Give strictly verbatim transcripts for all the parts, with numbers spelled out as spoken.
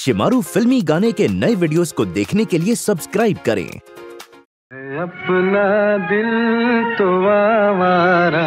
शिमारू फिल्मी गाने के नए वीडियोस को देखने के लिए सब्सक्राइब करें। अपना दिल तो आवारा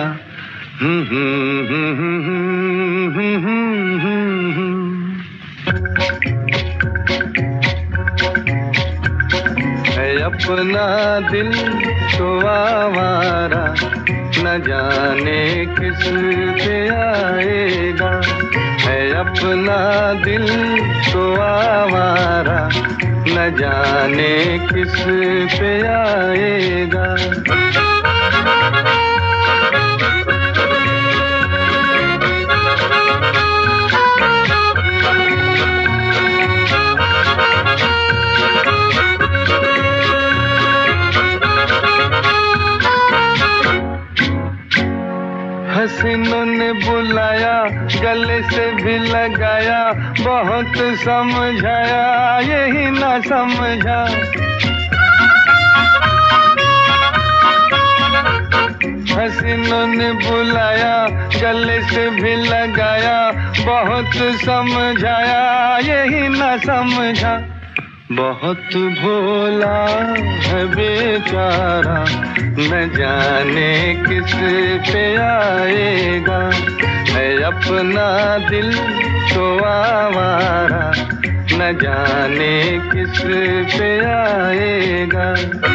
है, अपना दिल तो आवारा न जाने किस पे आएगा। है अपना दिल तो आवारा न जाने किस पे आएगा। हसीनों ने बुलाया, गले से भी लगाया, बहुत समझाया यही ना समझा। हसीनों ने बुलाया, गले से भी लगाया, बहुत समझाया यही ना समझा। बहुत भोला है बेचारा न जाने किस पे आएगा। है अपना दिल तो आवारा न जाने किस पे आएगा।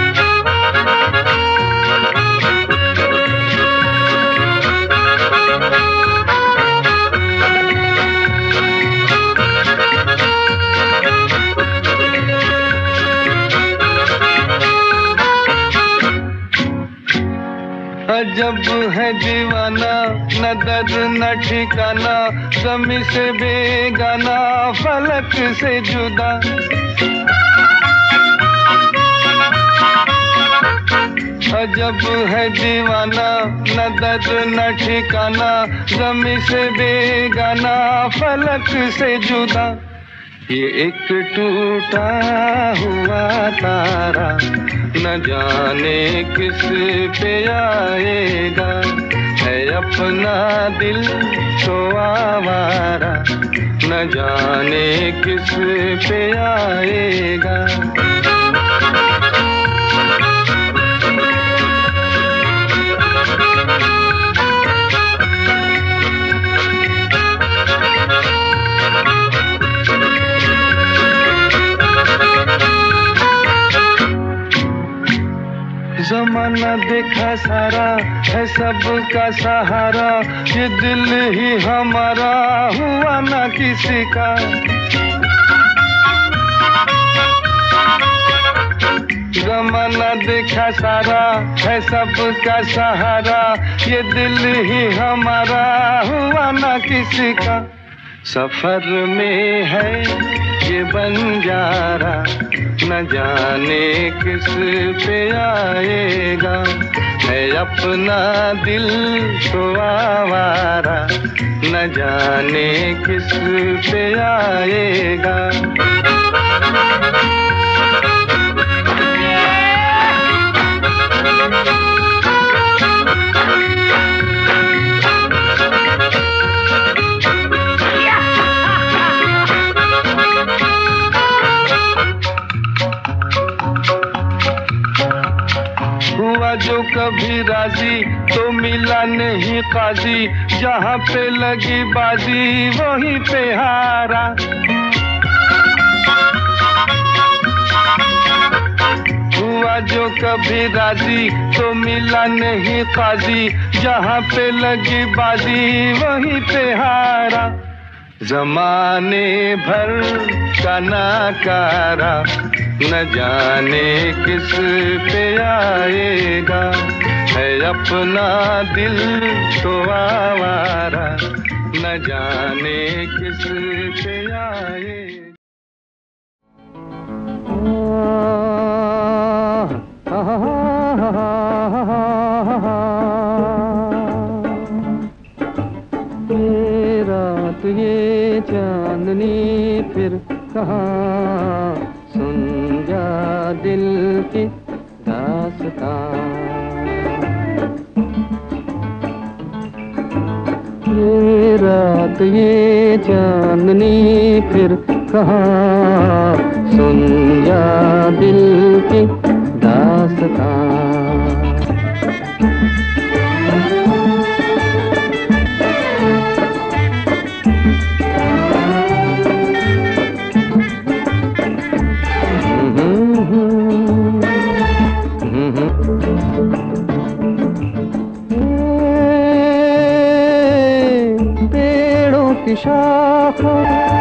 अजब है दीवाना, न दर्द न ठिकाना, ज़मीं से बेगाना, फलक से जुदा। अजब है दीवाना, न दर्द न ठिकाना, ज़मीं से बेगाना, फलक से जुदा। ये एक टूटा हुआ तारा न जाने किस पे आएगा। है अपना दिल तो आवारा न जाने किस पे आएगा। ज़माना देखा सारा है सबका सहारा, ये दिल ही हमारा हुआ ना किसी का। ज़माना देखा सारा है सबका सहारा, ये दिल ही हमारा हुआ ना किसी का। सफर में है ये बंजारा न जाने किस पे आएगा। है अपना दिल तो आवारा न जाने किस पे आएगा। हुआ जो कभी राजी तो मिला नहीं काजी, जहाँ पे लगी बाजी वहीं पे हारा। हुआ जो कभी राजी तो मिला नहीं काजी, जहाँ पे लगी बाजी वहीं पे हारा। ज़माने भर का नाकारा न जाने किस पे आएगा। है अपना दिल तो आवारा न जाने किस पे आएगा। ये रात ये चांदनी फिर कहाँ, सुन जा दिल की दास्तां। ये रात ये चांदनी फिर कहाँ, सुन जा दिल की दास्तां। पेड़ों की शाखों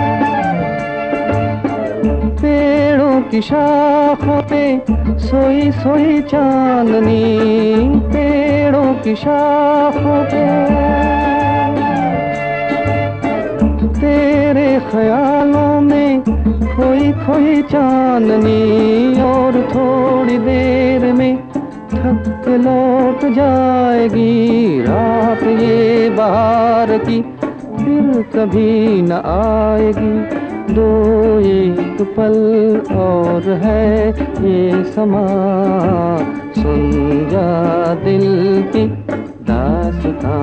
पेड़ों की शाखों पे सोई सोई चांदनी, पेड़ों की शाखों पे तेरे ख्यालों में खोई खोई चांदनी, और थोड़ी देर में थक के लौट जाएगी रात ये बहार की, फिर कभी न आएगी। दो एक पल और है ये समा, सुन जा दिल की दास्तां।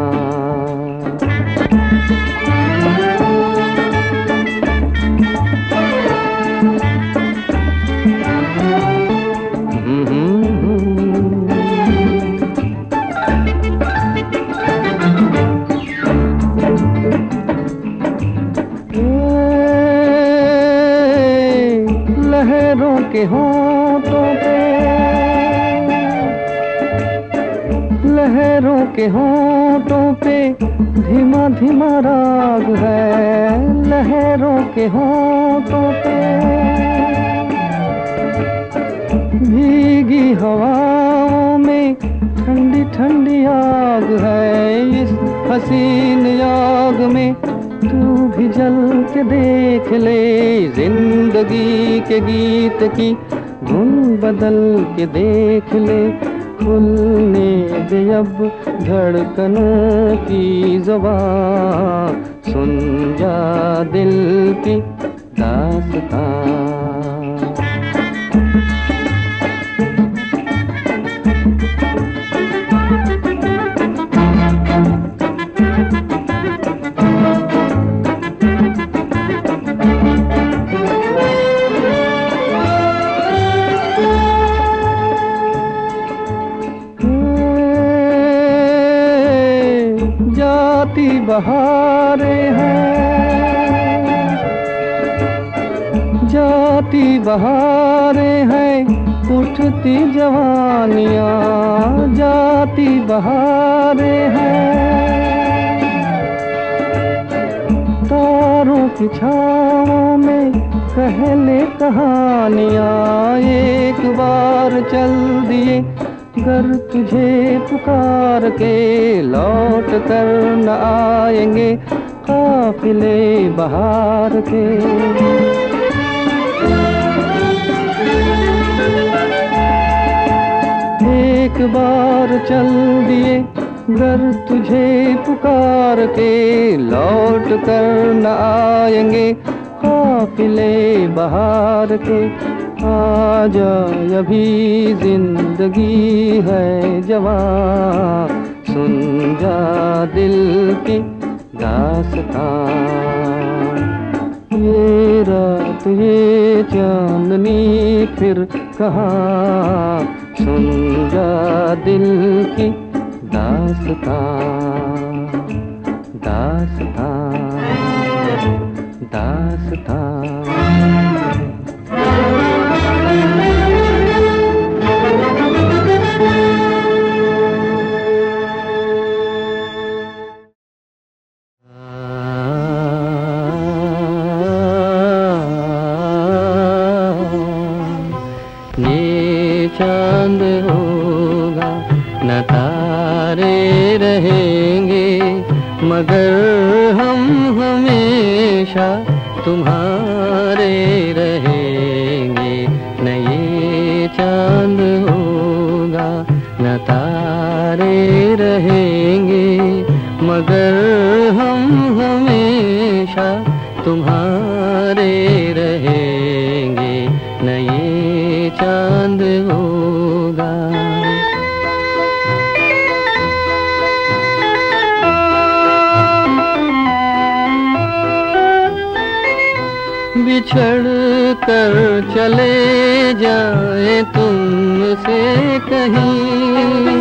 लहरों के होंठों पे लहरों के होंठों पे धीमा धीमा राग है, लहरों के होंठों पे भीगी हवाओं में ठंडी ठंडी आग है। इस हसीन आग में तू भी जल के देख ले, जिंदगी के गीत की धुन बदल के देख ले। खुलने दे अब धड़कनों की ज़ुबान, सुन जा दिल की दास्तां। जाती बहारें हैं, जाती बहारें हैं, उठती जवानियाँ, जाती बहारें हैं। तारों की छाँवों में कहले कहानियाँ, एक बार चल दिए गर तुझे पुकार के लौट कर न आएंगे काफिले बहार के। एक बार चल दिए गर तुझे पुकार के लौट कर न आएंगे काफिले बहार के। आजा अभी जिंदगी है जवां, सुन जा दिल की दास्तां। ये रात ये चांदनी फिर कहाँ, सुन जा दिल की दास्तां। दास्तां दास्तां। ये चांद होगा न तारे रहेंगे, मगर हम हमेशा तुम्हारे रहेंगे। न ये चांद होगा न तारे रहेंगे, मगर हम हमेशा तुम्हारे रहेंगे। न ये चांद होगा। बिछड़ कर चले जाए तुमसे कहीं,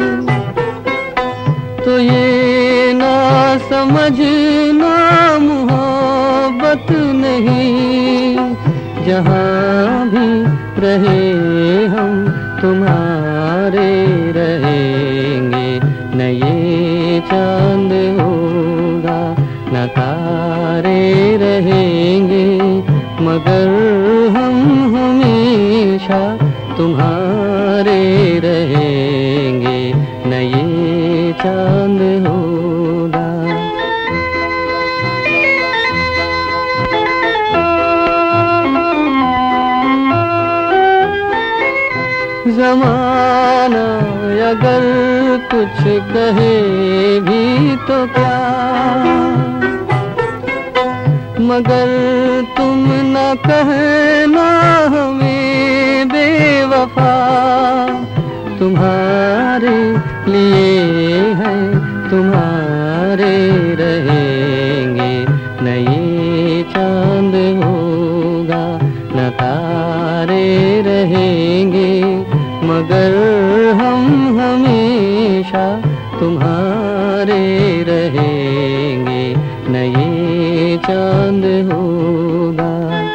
तो ये ना समझना मोहब्बत नहीं। जहाँ भी रहे हम तुम्हारे रहेंगे, न ये चांद होगा न तारे रहेंगे, मगर हम हमेशा तुम्हारे रहेंगे, न ये चांद होगा। ज़माना अगर कुछ कहे भी तो क्या, मगर तुम न कहना हमें बेवफा। तुम्हारे लिए है तुम्हारे रहेंगे, न ये चांद होगा न तारे रहेंगे, मगर हम हमेशा तुम्हारे रहेंगे, न ये चांद होगा।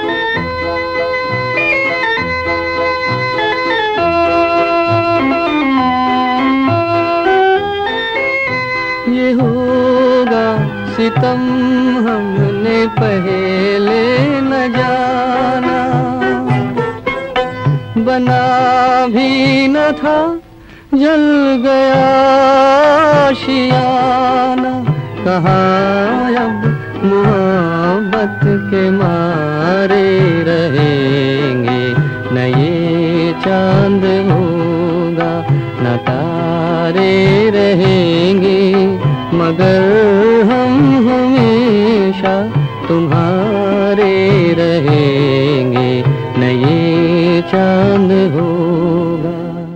ये होगा सितम हमने पहले न जाना, बना भी न था जल गया आशियाना। कहाँ अब मोहब्बत के मारे रहेंगे, न ये चांद होगा न तारे रहेंगे, मगर हम हमेशा तुम्हारे रहेंगे, न ये चांद होगा।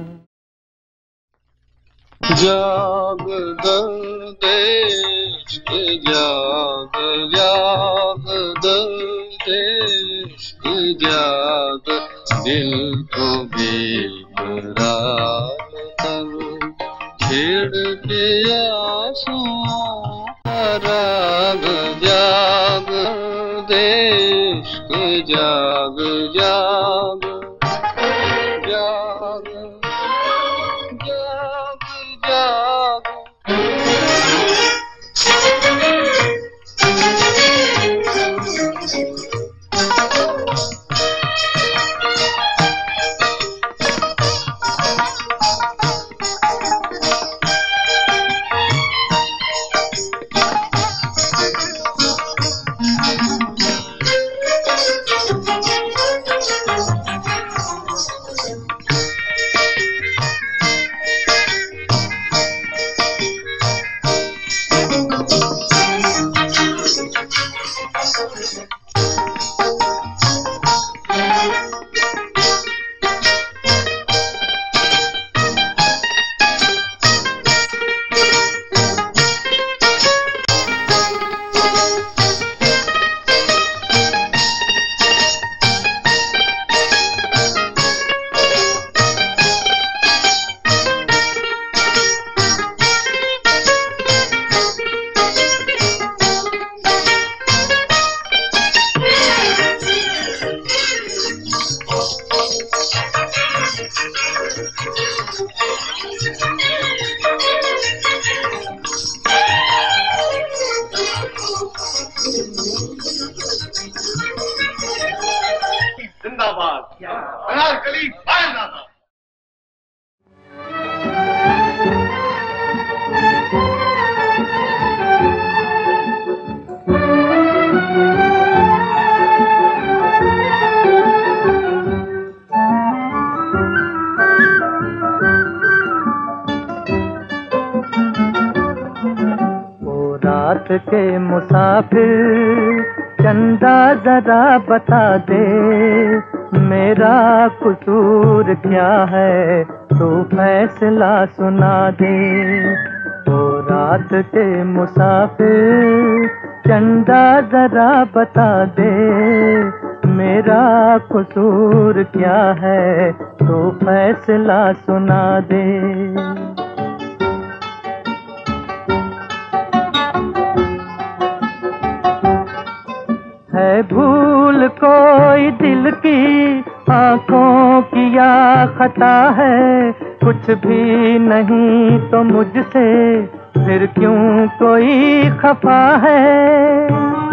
जाग दर्द इश्क जाग, जाग दर्द इश्क जाग, दिल को बेकरार कर छेड़ के आंसुओं का राग। जाग दर्द इश्क जाग, जाग जाग जाग जाग। जिंदाबाद अनारकली फायरदादा। रात के मुसाफिर चंदा जरा बता दे, मेरा कसूर क्या है तू फैसला सुना दे। ओ रात के मुसाफिर चंदा जरा बता दे, मेरा कसूर क्या है तो फैसला सुना दे। है भूल कोई दिल की आंखों की या खता है, कुछ भी नहीं तो मुझसे फिर क्यों कोई खफा है।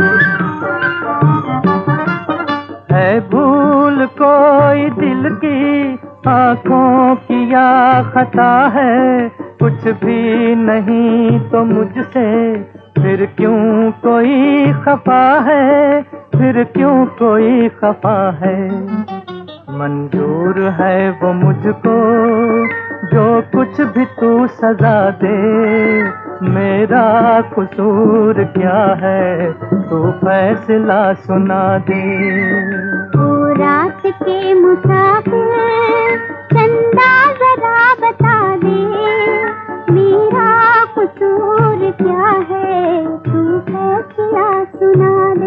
है भूल कोई दिल की आंखों की या खता है, कुछ भी नहीं तो मुझसे फिर क्यों कोई खफा है, फिर क्यों कोई खफा है। मंजूर है वो मुझको जो कुछ भी तू सजा दे, मेरा कसूर क्या है तू फैसला सुना दे। ओ रात के मुसाफिर चंदा जरा बता दे, मेरा कसूर क्या है तू फैसला सुना दे।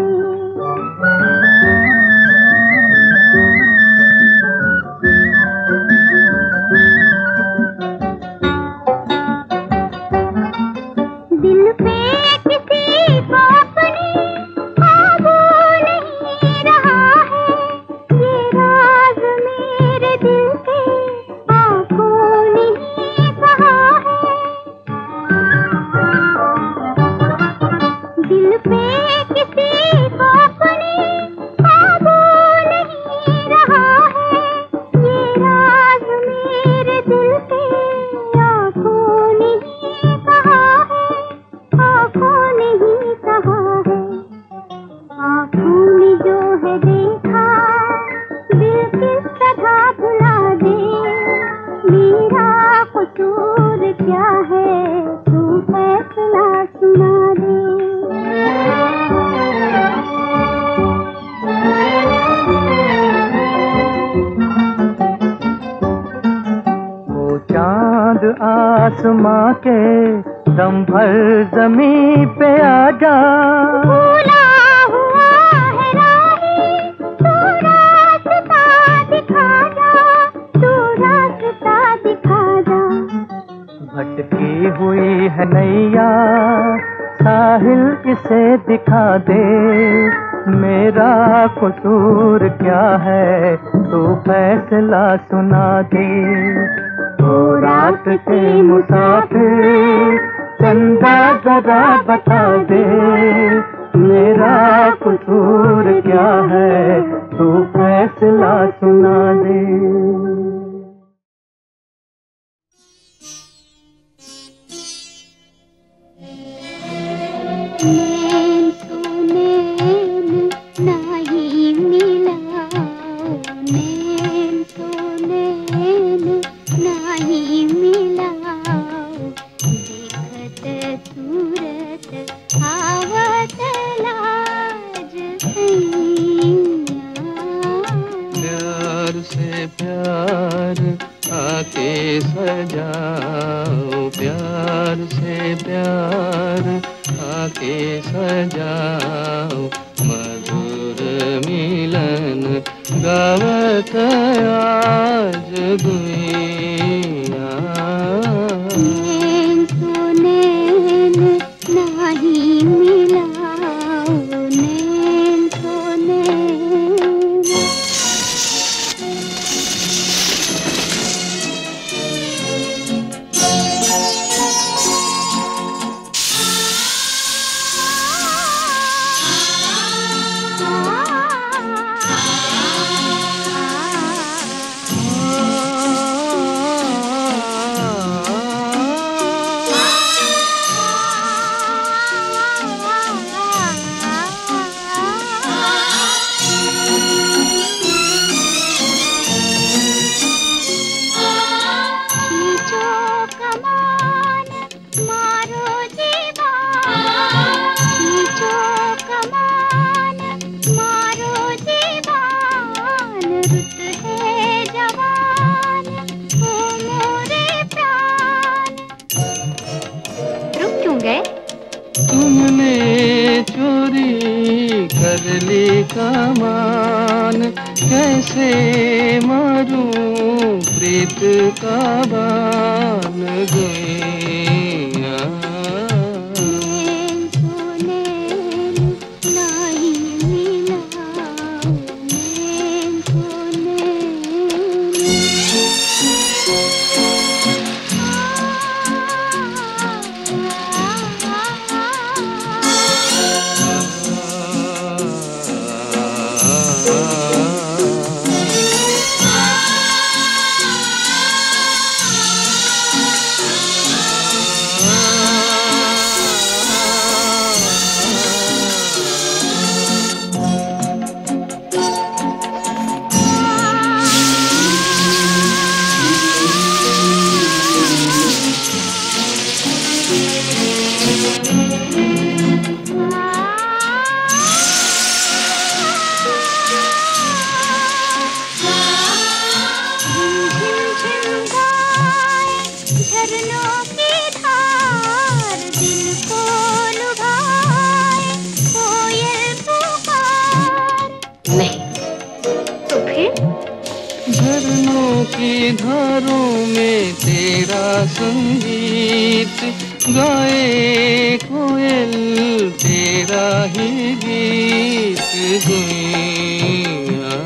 दिल पे किसी को अपने काबू नहीं रहा है, ये राज मेरे दिल के आंखों ने ही कहा है। दिल पे किसी को अपने काबू नहीं रहा है, ये राज मेरे दिल के आंखों ने ही कहा है, आंखों ने ही कहा है। आंखों ने जो है देखा दिल किस तरह भुला दे, मेरा कसूर क्या है तू फैसला सुना दे। वो चांद आसमां के दम भर जमीन पे आ जा, भूला हुआ है राही तू रास्ता दिखा जा, तू रास्ता दिखा जा। भटकी हुई है नैया साहिल इसे दिखा दे, मेरा कसूर क्या है तू फैसला सुना दे। ओ रात के मुसाफिर चंदा जरा बता दे, मेरा कसूर क्या है तू फैसला सुना दे। नैन तो नैन नहीं मिलाओ, नैन तो नैन नहीं मिलाओ, देखत सूरत आवत लाज सैया। प्यार से प्यार आके सजाओ, प्यार से प्यार आके सजाओ, मधुर मिलन गावत आज गुइया। नैन तो नैन नहीं मिलाओ, नैन तो नैन। कैसे मारूं प्रीत का बान गुइया। झरनों की धारों में तेरा संगीत गाए कोयल तेरा ही गीत गुइया।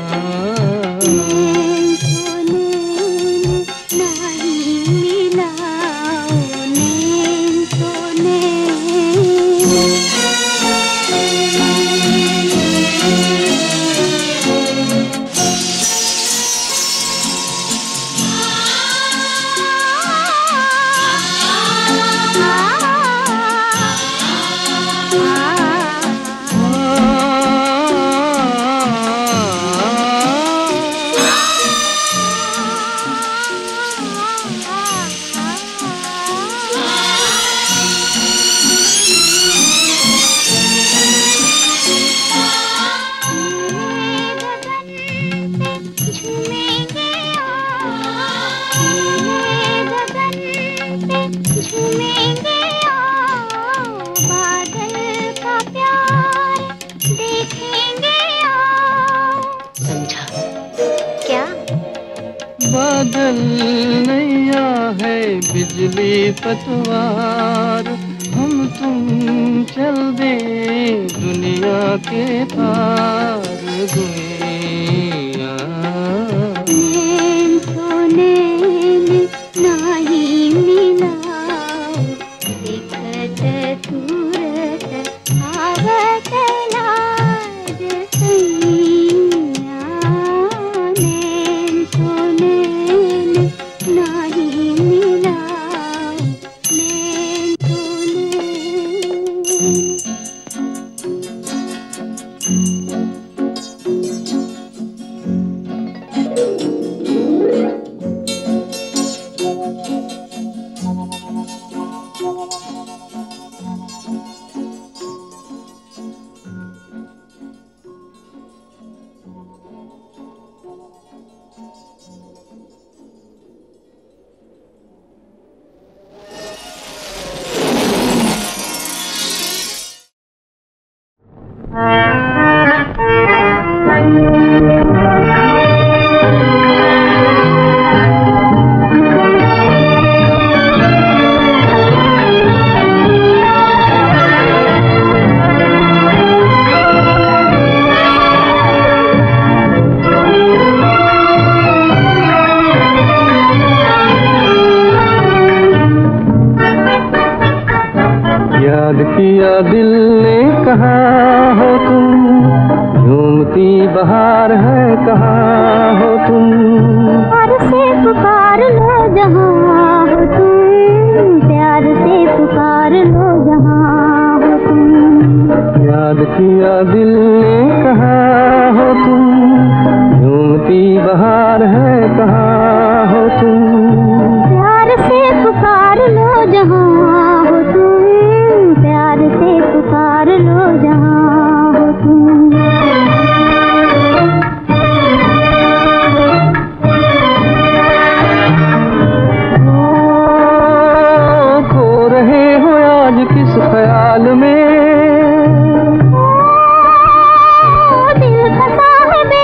बादल नैया है बिजली पतवार, हम तुम चल दे दुनिया के पार गुइया। सोने नहीं मिला दिखत सूरत आवत लाज सैया। नैन सोने नहीं मिला नैन याद किया दिल ने कहा हो तुम, झूमती बहार है कहाँ हो तुम। प्यार से पुकार लो जहाँ हो तुम, प्यार से पुकार लो जहाँ हो तुम। याद किया दिल ने कहा हो तुम, झूमती बहार है कहाँ हो तुम। प्यार से पुकार लो जहाँ हो तुम, प्यार से पुकार लो जहाँ हो तुम। खो रहे हो आज किस ख्याल में, दिल फंसा है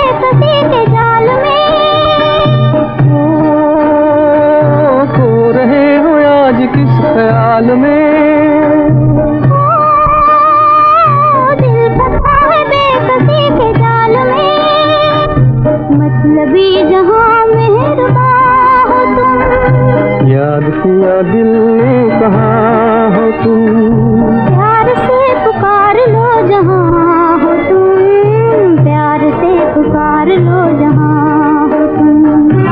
भी जहां मेहरबान हो तुम। याद किया दिल ने कहाँ हो तुम। प्यार से पुकार लो जहां हो तुम। प्यार से पुकार लो जहां हो तुम।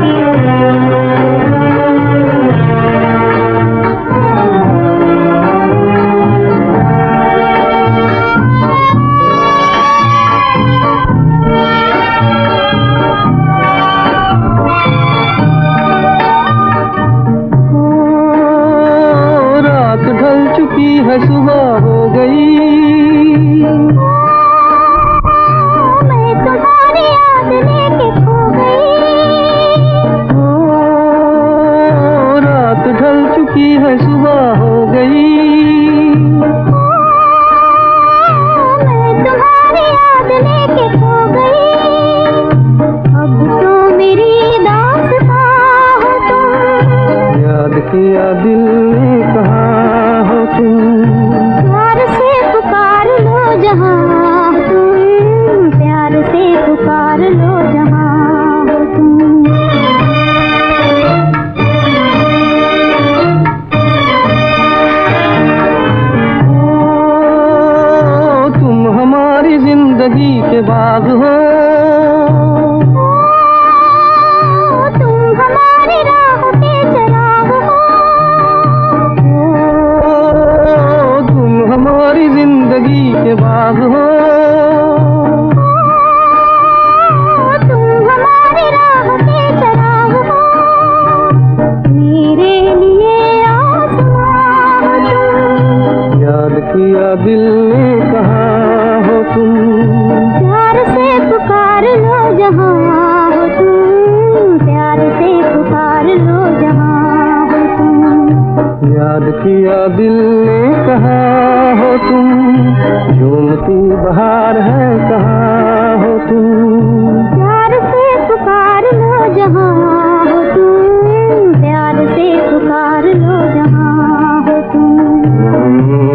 है सुबह हो गई। मैं तुम्हारी याद लेके खो गई। ओ, रात ढल चुकी है सुबह हो गई। मैं तुम्हारी याद लेके खो गई। अब तो मेरी दास्तां हो तुम। याद किया दिल ने कहाँ हो तुम। प्यार से पुकार लो जहां हो तुम। प्यार से पुकार लो जहां हो तुम। ओ, तुम हमारी जिंदगी के बाग हो। तुम हमारी राह के चराग हो। हमारी जिंदगी के बाग हो। तुम हमारी राह के चराग हो। मेरे लिए आसमां हो तुम। याद किया दिल ने कहाँ हो तुम। प्यार से पुकार लो जहां हो तुम। प्यार से पुकार लो जहां हो तुम। याद किया दिल ने कहाँ हो तुम। झूमती बहार है कहाँ हो तुम। प्यार से पुकार लो जहां हो तुम। प्यार से पुकार लो जहां हो तुम।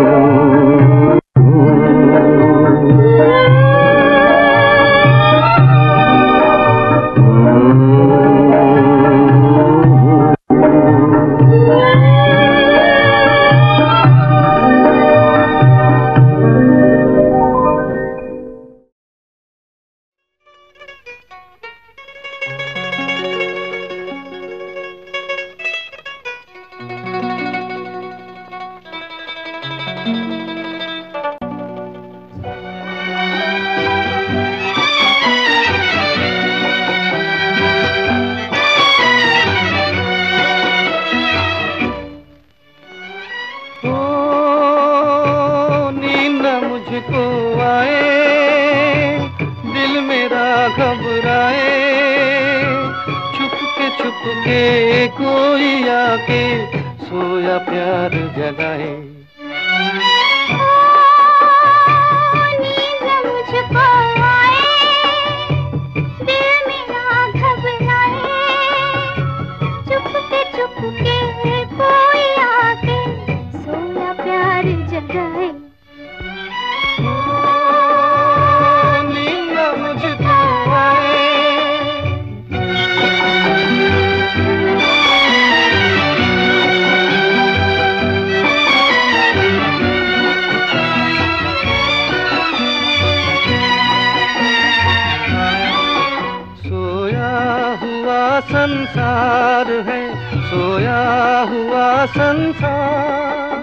संसार है सोया हुआ संसार,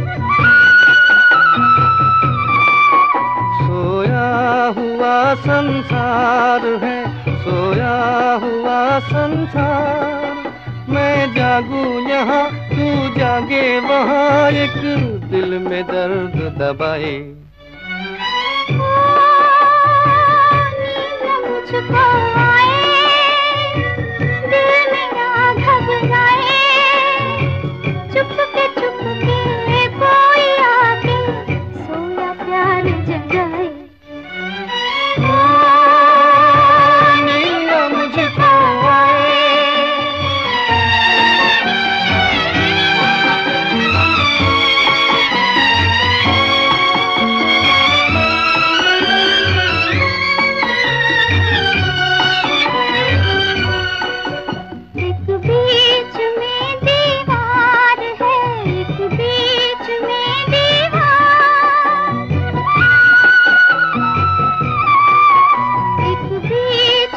सोया हुआ संसार है सोया हुआ संसार। मैं जागूं यहाँ तू जागे वहाँ, एक दिल में दर्द दबाए। मुझको आए दिल मेरा घबराए, चुपके चुपके कोई आके सोया प्यार जगाए। नींद मुझको आए।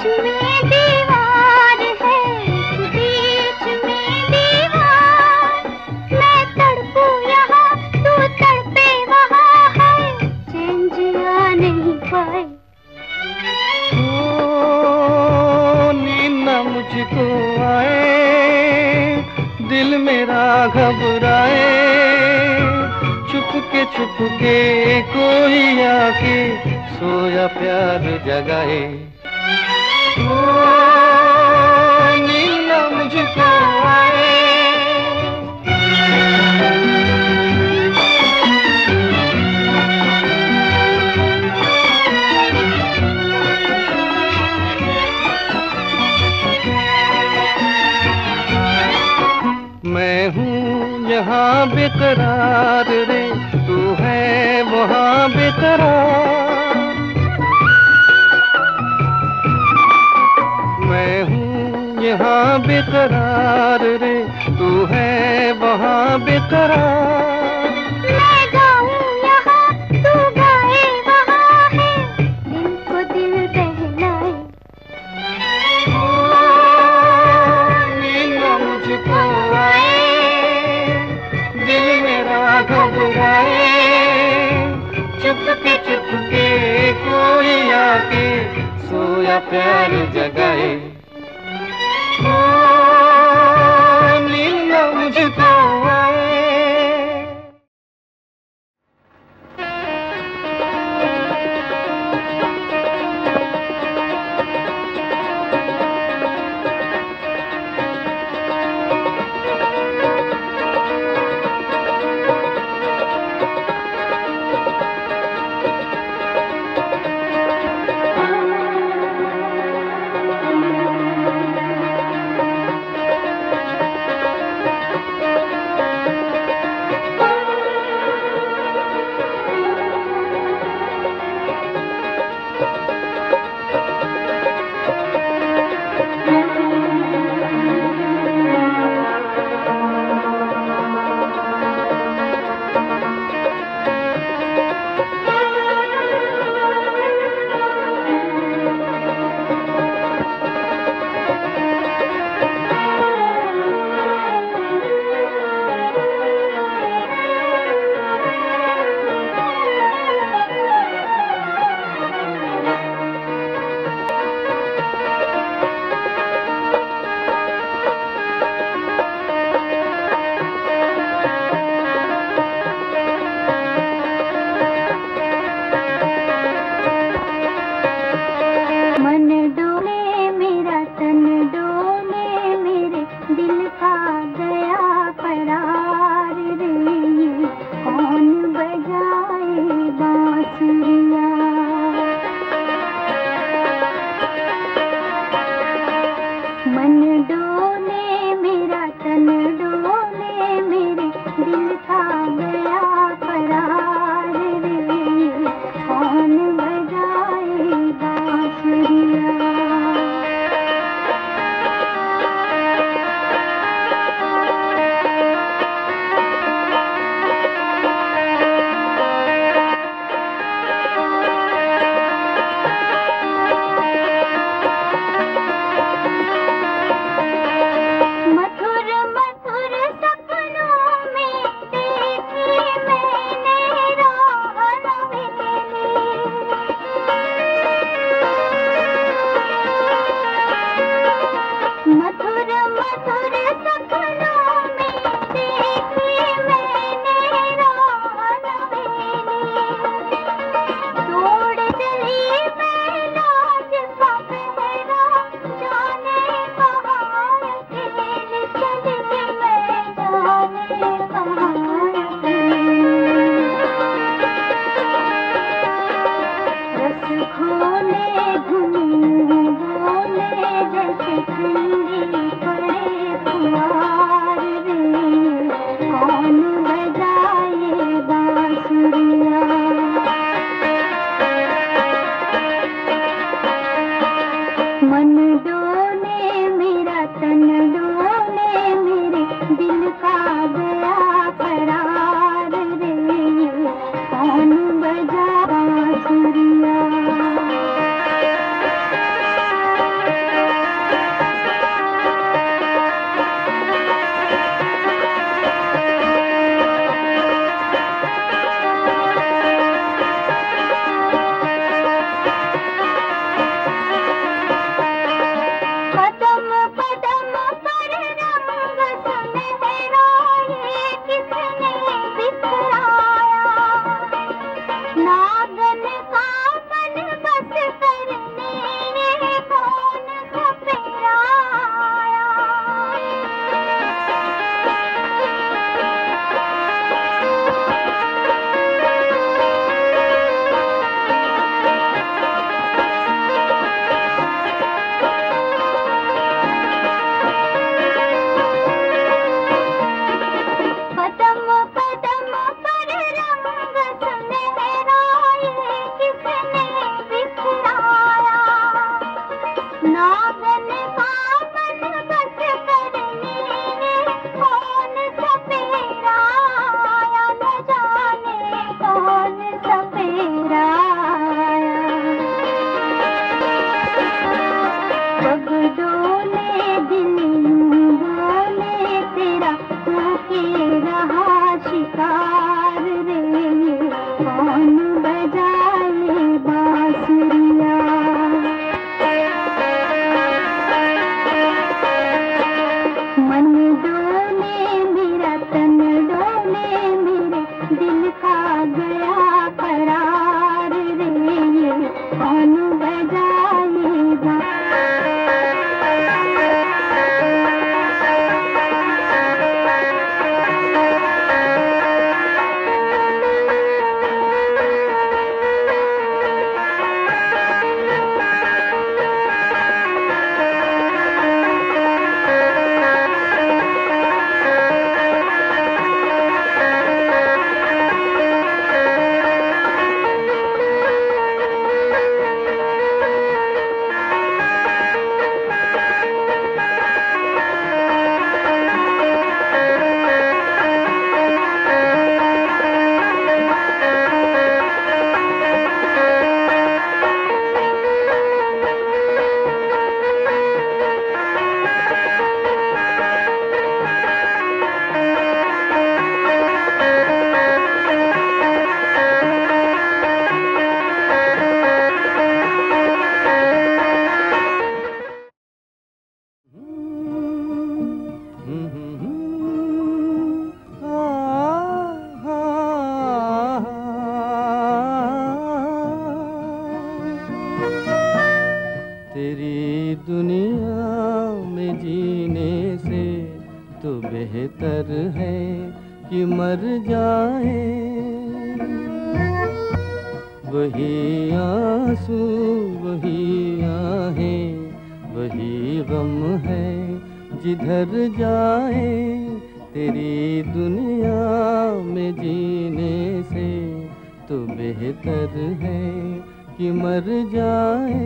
में दीवार है, बीच में दीवार। मैं तड़पूं यहाँ, तू तड़पे वहाँ है, चैन जिया नहीं पाए। ओ नींद न मुझको आए, दिल मेरा घबराए, चुपके चुपके कोई आके सोया प्यार जगाए। ओ नींद न मुझको आए। मैं हूँ यहाँ बेकरार रे, तू है वहाँ बेकरार। मैं हूँ यहाँ बेकरार रे, तू है वहाँ बेकरार। मैं गाऊं यहाँ, तू गाए वहाँ है, दिल को दिल बहलाए। नींद न मुझको आए, दिल मेरा घबराए, चुपके चुपके कोई आके सोया प्यार जगाए। ओ नींद न मुझको आए। नागन का मन बस करने कौन सपेरा आया, न जाने कौन सपेरा आया। पग डोले दिल बोले तेरा हो के रहा शिकार रे, कौन बजाए बांसुरिया। मन डोले मेरा तन डोले मेरे दिल का गया करार रे, कौन बजाएगा। तेरी दुनिया में जीने से तो बेहतर है कि मर जाए। वही आंसू वही आहें वही गम है जिधर जाए। तेरी दुनिया में जीने से तो बेहतर है कि मर जाए।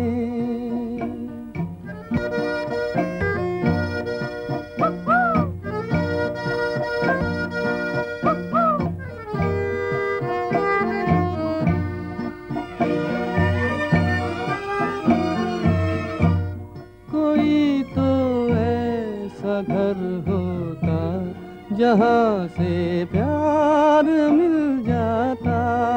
कोई तो ऐसा घर होता जहाँ से प्यार मिल जाता।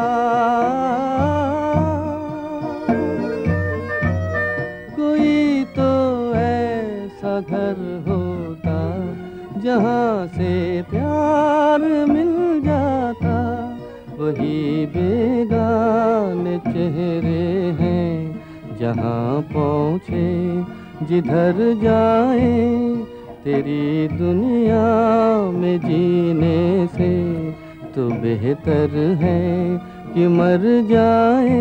कोई तो ऐसा घर होता जहाँ से प्यार मिल जाता। वही बेगाने चेहरे हैं जहाँ पहुँचे जिधर जाए। तेरी दुनिया में जीने से तो बेहतर है कि मर जाए।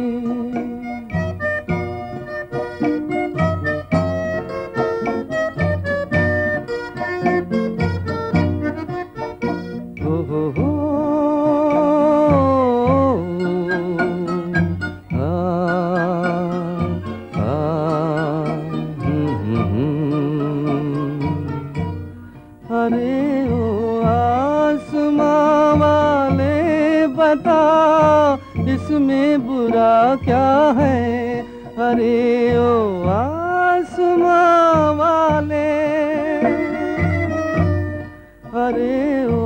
हो हो हो अरे ओ आसमां वाले बता इसमें बुरा क्या है। अरे ओ आसमां वाले अरे ओ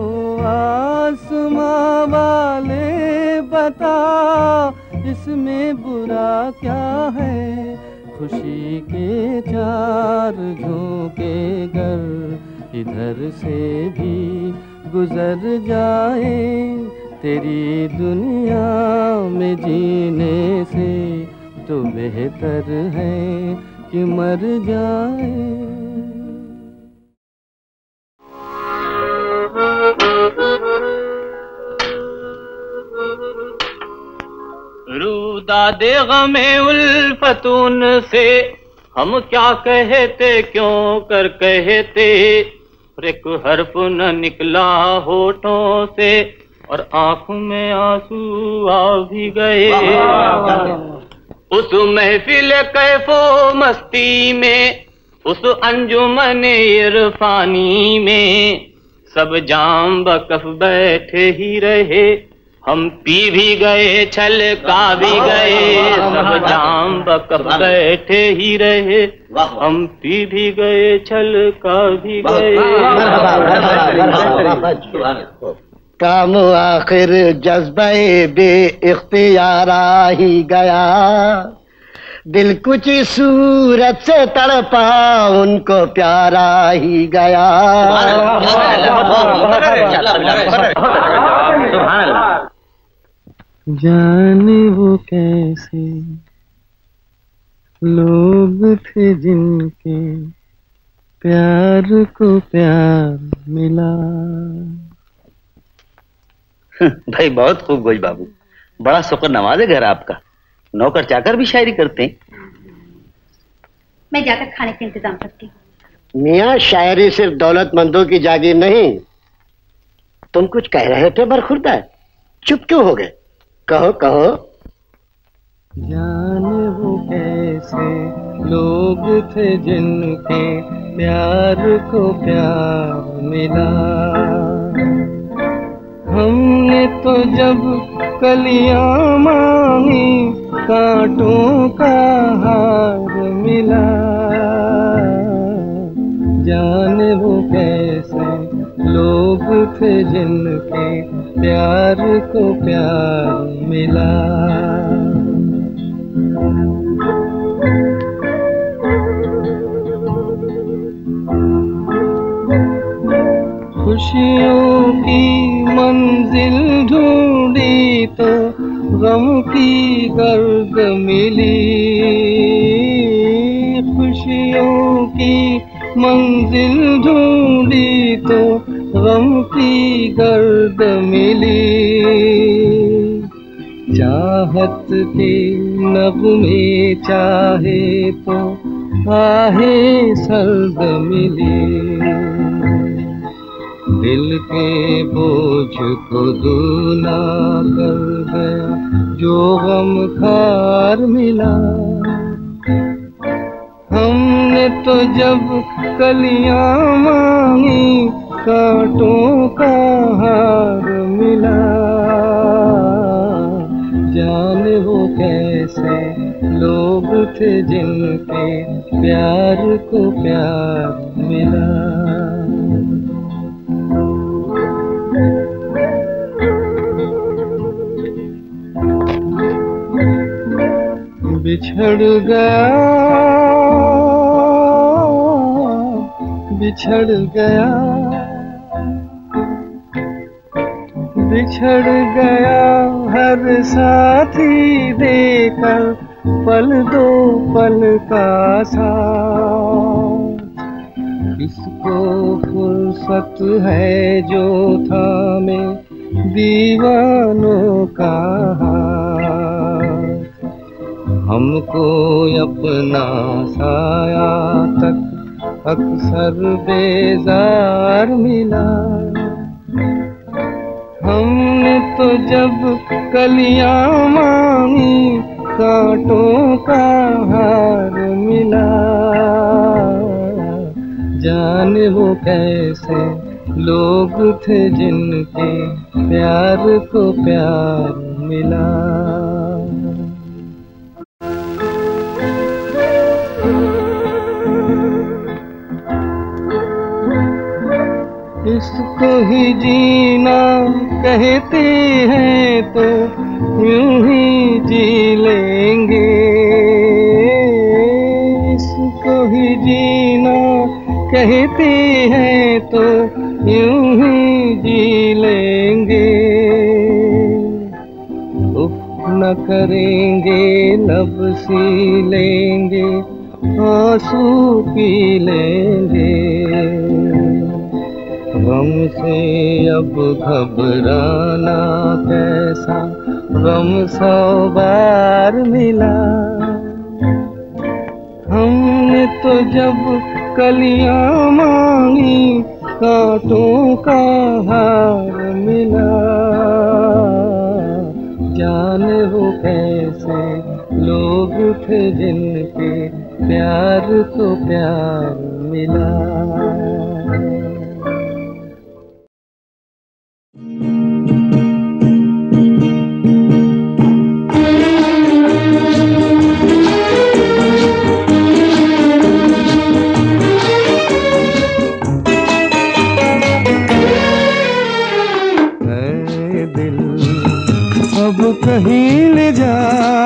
आसमां वाले बता इसमें बुरा क्या है। खुशी के चार झोंके गर इधर से भी गुजर जाए। तेरी दुनिया में जीने से तो बेहतर है कि मर जाए। रूदादे गमे उल्फतून से हम क्या कहते क्यों कर कहते। एक हर्फ न निकला होठों से और आंखों में आंसू आ भी गए। उस महफिल कैफो मस्ती में, उस अंजुमन इरफानी में सब जाम बकफ बैठे ही रहे, हम पी भी गए छलका भी गए, सब जाम बकफ बैठे ही रहे, हम पी भी गए छलका भी गए। काम आखिर जज्बे बे इख्तियारा ही गया, दिल कुछ सूरत से तड़पा उनको प्यारा ही गया। जाने वो कैसे लोग थे जिनके प्यार को प्यार मिला। भाई बहुत खूब गोई बाबू, बड़ा शुक्र नवाज है घर आपका। नौकर चाकर भी शायरी करते हैं। मैं जाकर खाने का इंतजाम करती हूँ। मियाँ शायरी सिर्फ दौलतमंदों की जागीर नहीं। तुम कुछ कह रहे थे बरखुरदा, चुप क्यों हो गए? कहो कहो। जाने वो कैसे लोग थे जिनके प्यार को प्यार मिला। हमने तो जब कलियां मांगी कांटों का हार मिला। जाने वो कैसे लोग थे जिनके प्यार को प्यार मिला। खुशियों की मंजिल ढूंढी तो गम की गर्द मिली। खुशियों की मंजिल ढूंढी तो गम की गर्द मिली। चाहत के नगमे चाहे तो आहे सर्द मिली। दिल के बोझ को दूना कर गया जो गम खार मिला। हमने तो जब कलियां मांगी कांटों का हार मिला। जाने वो कैसे लोग थे जिनके प्यार को प्यार मिला। बिछड़ गया बिछड़ गया बिछड़ गया हर साथी देकर पल दो पल का साथ। किसको फुर्सत है जो थामे दीवानों का हाथ। हमको अपना साया तक अक्सर बेजार मिला। हमने तो जब कलियां मांगी कांटों का हार मिला। जाने वो कैसे लोग थे जिनके प्यार को प्यार मिला। इसको ही जीना कहते हैं तो यूं ही जी लेंगे। इसको ही जीना कहते हैं तो यूं ही जी लेंगे। उफ न करेंगे लब सी लेंगे आंसू पी लेंगे। गम से अब घबराना कैसा गम सौ बार मिला। हमने तो जब कलियां मांगी कांटों का हार मिला। जाने वो कैसे लोग थे जिनके प्यार को प्यार मिला। अब कहीं ले जा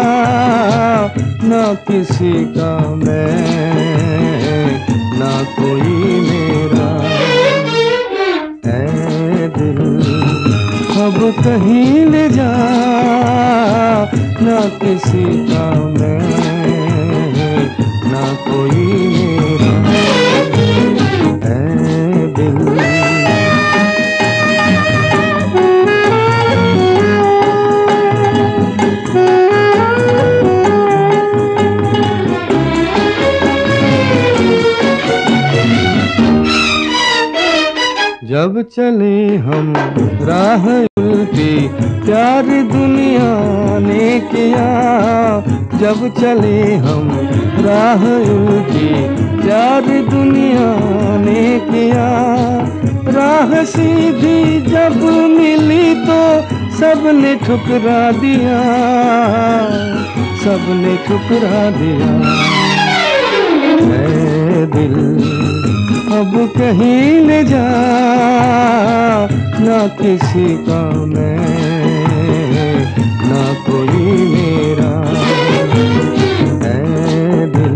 ना किसी का मैं, ना कोई मेरा है दिल। अब कहीं ले जा ना किसी का मैं, ना कोई मेरा है दिल। जब चले हम राह उल्टी प्यार दुनिया ने किया, जब चले हम राह उल्टी प्यार दुनिया ने किया। राह सीधी जब मिली तो सबने ठुकरा दिया, सबने ठुकरा दिया। ऐ दिल अब कहीं ले जा ना किसी का मैं, ना कोई मेरा है दिल।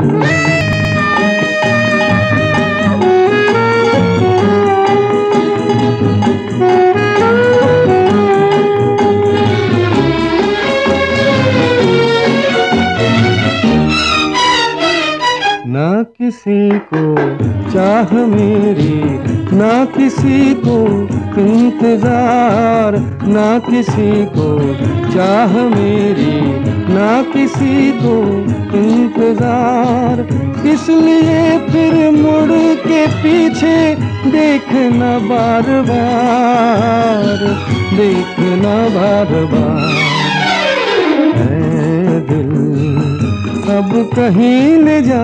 ना किसी को चाह मेरी, ना किसी को इंतजार, ना किसी को चाह मेरी, ना किसी को इंतजार। इसलिए फिर मुड़ के पीछे देखना बार बार, देखना बार बार। ऐ दिल अब कहीं ले जा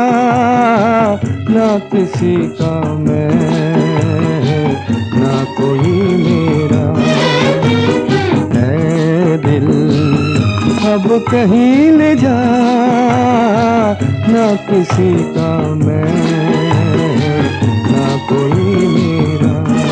ना किसी का मैं, ना कोई मेरा है दिल। अब कहीं ले जा ना किसी का मैं, ना कोई मेरा।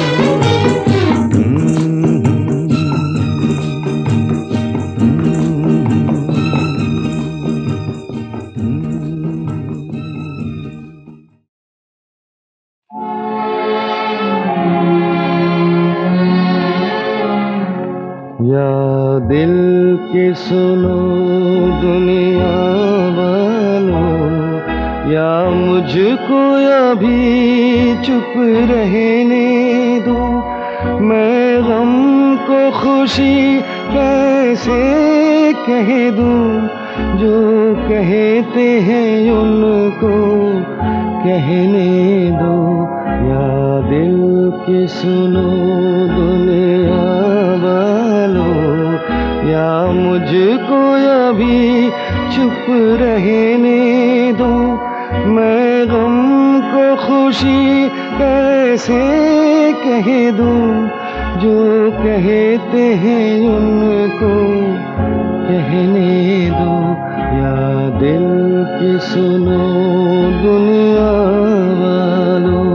या दिल के सुनो दुनिया वालों, या मुझको अभी चुप रहने दो। मैं गम को खुशी कैसे कह दूं, जो कहते हैं उनको कहने दो। या दिल के सुनो दुनिया वालों, या मुझको अभी चुप रहने दो। मैं गम को खुशी कैसे कह दूं, जो कहते हैं उनको कहने दो। या दिल की सुनो दुनिया वालों।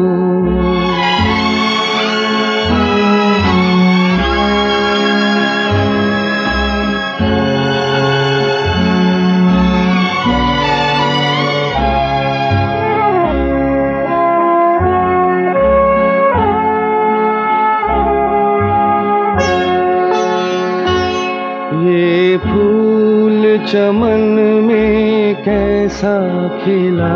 ये फूल चमन में कैसा खिला,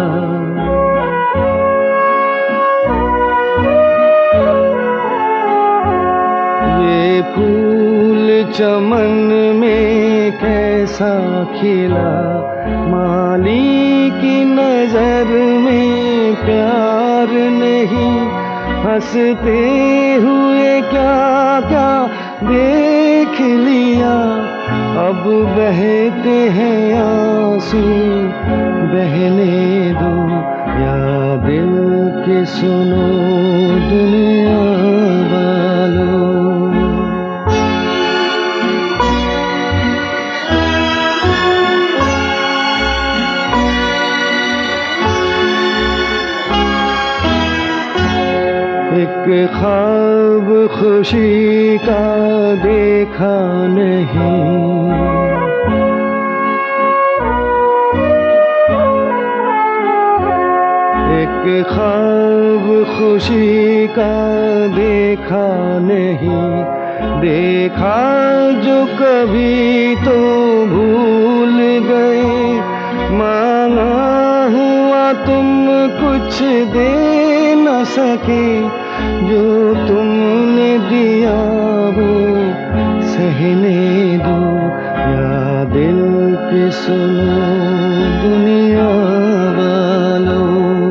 ये फूल चमन में कैसा खिला। माली की नजर में प्यार नहीं, हंसते हुए क्या क्या देख देख लिया, अब बहते हैं आंसू, बहने दो या दिल के सुनो दुनिया वालों। एक ख्वाब खुशी का देखा नहीं, एक ख्वाब खुशी का देखा नहीं, देखा जो कभी तो भूल गए, मांगा हुआ तुम कुछ दे न सके, जो तुमने दिया वो सहने दो या दिल के सुनो दुनिया वालों।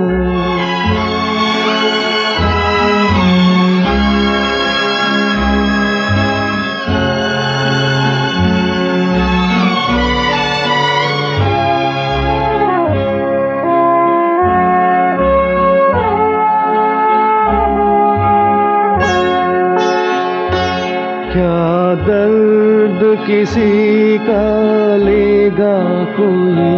क्या दर्द किसी का लेगा कोई,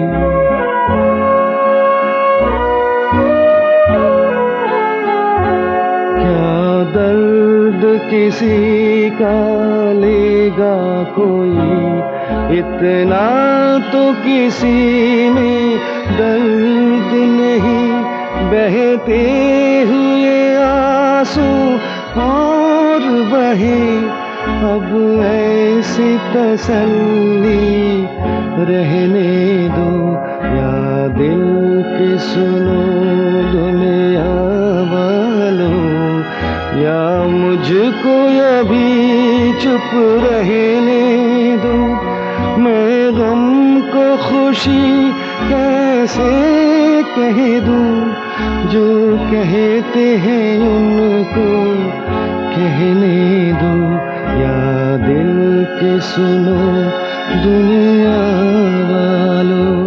क्या दर्द किसी का लेगा कोई, इतना तो किसी में दर्द नहीं, बहते हुए आंसू और बहे, अब ऐसी तसल्ली रहने दो या दिल के सुनो दुनिया वालों, या मुझको अभी चुप रहने दो, मैं गम को खुशी कैसे कह दूं, जो कहते हैं उनको कहने दो या दिल के सुनो दुनिया वालों।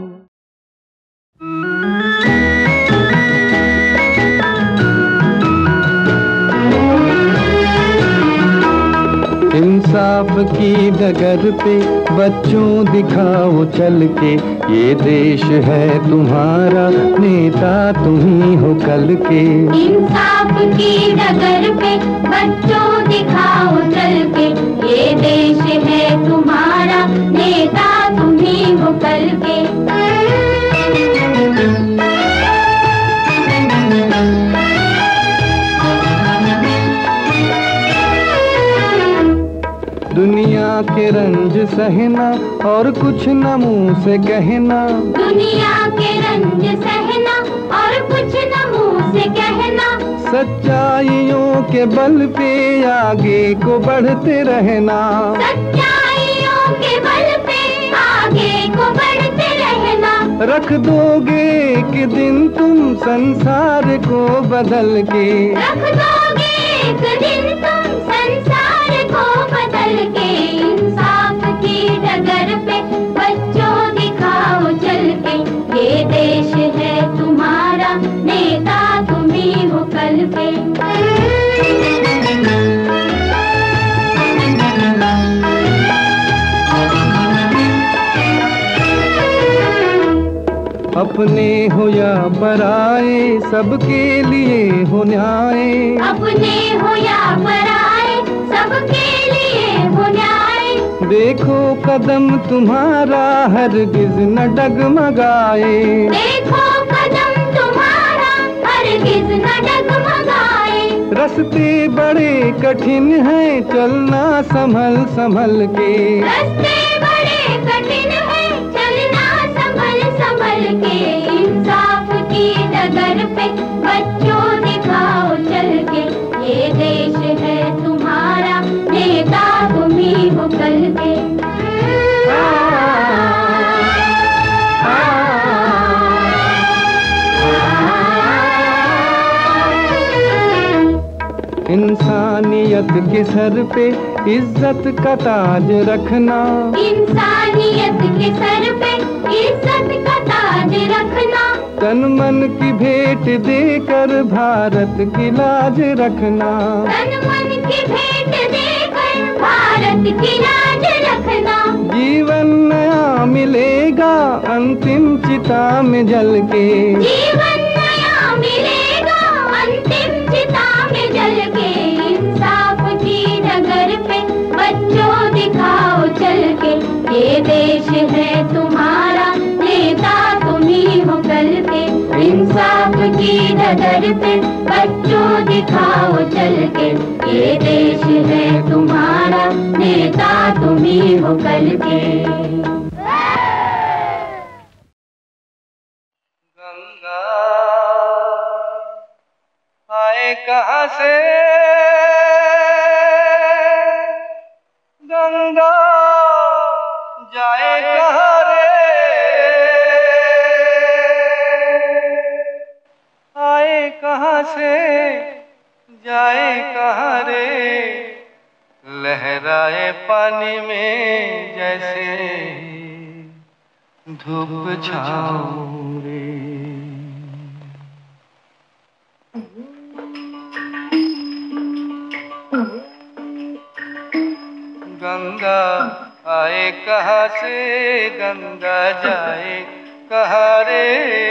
इंसाफ की डगर पे बच्चों दिखाओ चल के, ये देश है तुम्हारा, नेता तुम ही हो कल के। इंसाफ की डगर पे बच्चों दिखाओ चल के, ये देश है तुम्हारा, नेता तुम ही हो कल के। दुनिया के रंज सहना और कुछ न मुंह से कहना, दुनिया के रंज सहना और कुछ न मुंह से कहना, सच्चाइयों के बल पे आगे को बढ़ते रहना, सच्चाइयों के बल पे आगे को बढ़ते रहना। रख दोगे एक दिन तुम संसार को बदल के, रख दोगे एक दिन तुम संसार को बदल के। इंसाफ की डगर पे बच्चों दिखाओ चल के, ये देश है तुम्हारा, नेता तुम ही हो कल के। अपने हो या पराए सबके लिए हो न्याय, अपने हो या पराए सबके लिए हो न्याय। देखो कदम तुम्हारा हरगिज न डगमगाए, देखो कदम तुम्हारा हरगिज न डगमगाए। रास्ते बड़े कठिन हैं चलना संभल संभल के, रास्ते बड़े कठिन हैं चलना संभल संभल के। इंसाफ की डगर पे बच्चों दिखाओ चल के, ये देश है तुम्हारा, नेता तुम ही हो कल के। इंसानियत के सर पे इज्जत का ताज रखना, इंसानियत के सर पे इज्जत का ताज रखना, तन मन की भेंट देकर भारत की लाज रखना, तन मन की भेंट देकर भारत की लाज रखना। जीवन नया मिलेगा अंतिम चिता में जल के, जीवन नया मिलेगा अंतिम चिता में जल के। इंसाफ की डगर पे बच्चों दिखाओ चल के, ये देश है तुम्हारा नेता तुम ही हो कल के। इंसाफ की डगर पे बच्चों दिखाओ चल के, ये देश है तुम्हारा नेता तुम ही हो कल के। गंगा आए कहाँ से, गंगा जाए कहाँ रे, आए कहाँ से जाए कहाँ रे, लहराए पानी में जैसे धूप छाँव रे। गंगा आए कहाँ से, गंगा जाए कहाँ रे,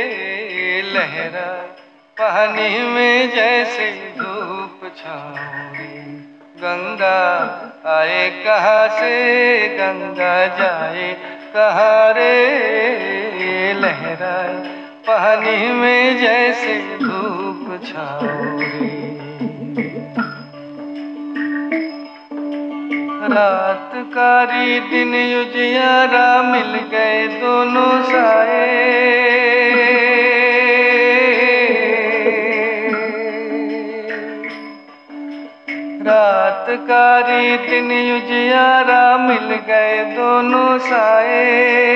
लहराए पानी में जैसे धूप छाँव रे। गंगा आए कहाँ से, गंगा जाए कहाँ रे, लहराए पानी में जैसे धूप छाँव रे। रात कारी दिन उजियारा मिल गए दोनों साए, रात कारी दिन उजियारा मिल गए दोनों साए।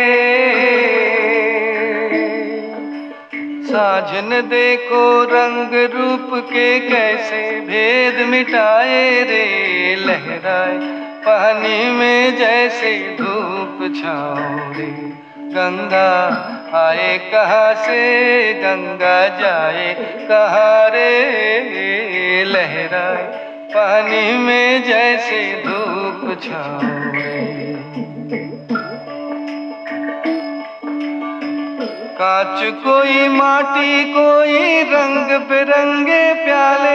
साँझ देखो रंग रूप के कैसे भेद मिटाए रे, लहराए पानी में जैसे धूप छाँव रे। गंगा आए कहाँ से, गंगा जाए कहाँ रे, लहराए पानी में जैसे धूप छाँव रे। कांच कोई माटी कोई रंग बिरंगे प्याले,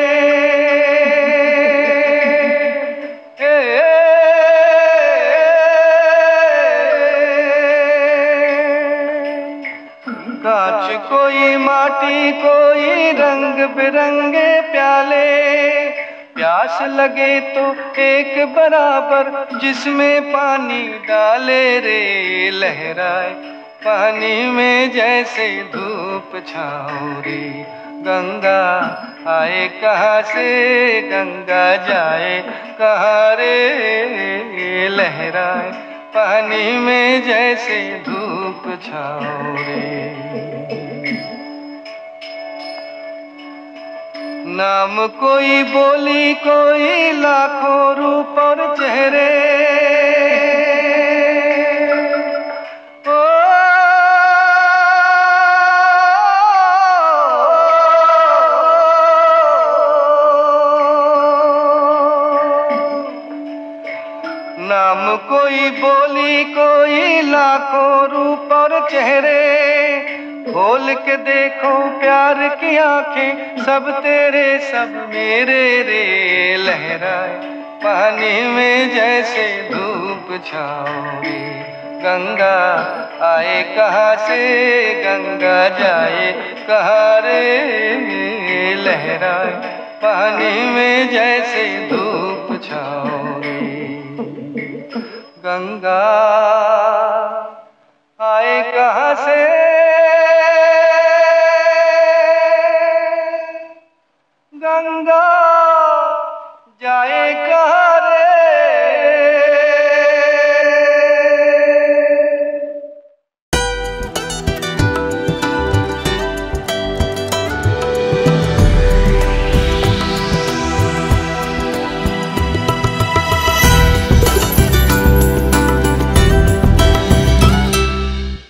कांच कोई माटी कोई रंग बिरंगे प्याले, प्यास लगे तो एक बराबर जिसमें पानी डाले रे, लहराए पानी में जैसे धूप छाँव रे। गंगा आए कहाँ से, गंगा जाए कहाँ रे, लहराए पानी में जैसे धूप छाँव रे। नाम कोई बोली कोई लाखों रूप और चेहरे, नाम कोई बोली कोई लाखों रूप और चेहरे, खोल के देखो प्यार की आंखें सब तेरे सब मेरे रे, लहराए पानी में जैसे धूप छाँव रे। गंगा आए कहाँ से, गंगा जाए कहाँ रे, लहराए पानी में जैसे धूप छाँव रे। गंगा आए कहाँ से, गंगा जाए कहाँ